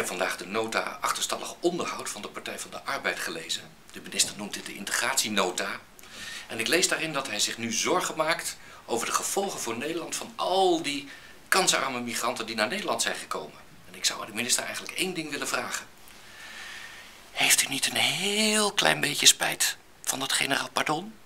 heb vandaag de nota achterstallig onderhoud van de Partij van de Arbeid gelezen. De minister noemt dit de integratienota. En ik lees daarin dat hij zich nu zorgen maakt over de gevolgen voor Nederland van al die kansenarme migranten die naar Nederland zijn gekomen. En ik zou aan de minister eigenlijk één ding willen vragen. Heeft u niet een heel klein beetje spijt van dat generaal pardon?